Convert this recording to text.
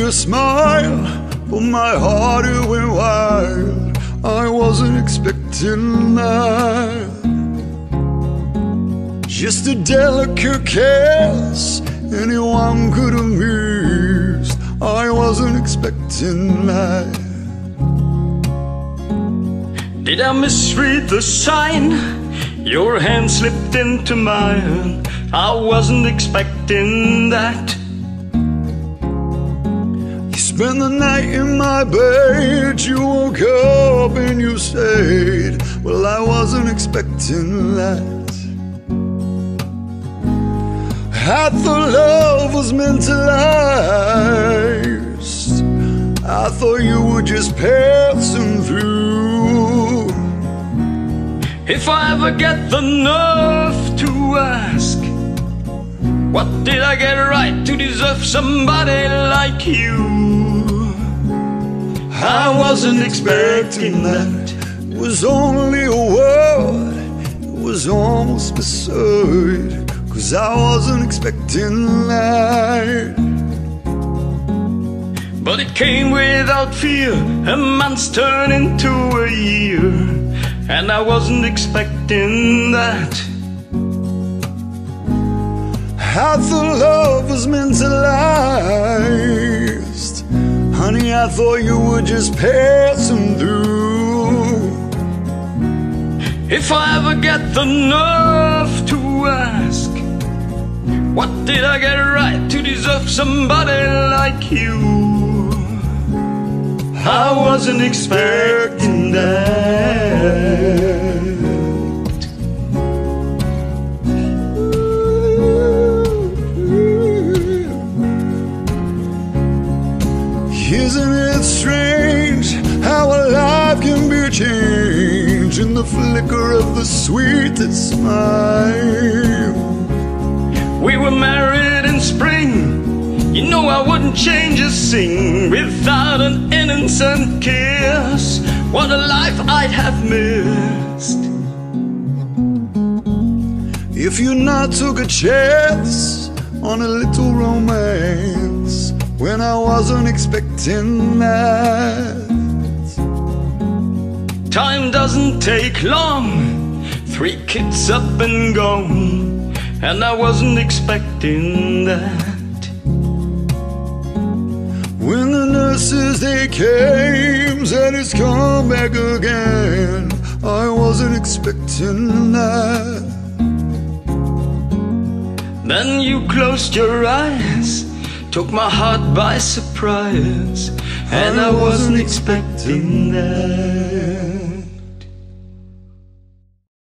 a smile, but my heart it went wild. I wasn't expecting that. Just a delicate kiss anyone could have missed. I wasn't expecting that. Did I misread the sign? Your hand slipped into mine. I wasn't expecting that. You spent the night in my bed. You woke up and you said, well, I wasn't expecting that. I thought love was meant to last. I thought you were just passing through. If I ever get the nerve to ask, what did I get right to deserve somebody like you? I wasn't expecting that. It was only a word. It was almost absurd, 'cause I wasn't expecting that. But it came without fear. A month's turned into a year, and I wasn't expecting that. I thought love was meant to last. Honey, I thought you were just passing through. If I ever get the nerve to ask, what did I get right to deserve somebody like you? I wasn't expecting that. Isn't it strange how a life can be changed in the flicker of the sweetest smile? We were married in spring. You know I wouldn't change a thing without an innocent kiss. What a life I'd have missed if you not took a chance on a little romance when I wasn't expecting that. Time doesn't take long. 3 kids up and gone, and I wasn't expecting that. When the nurses they came, said it's come back again, I wasn't expecting that. Then you closed your eyes, took my heart by surprise, and I wasn't expecting that.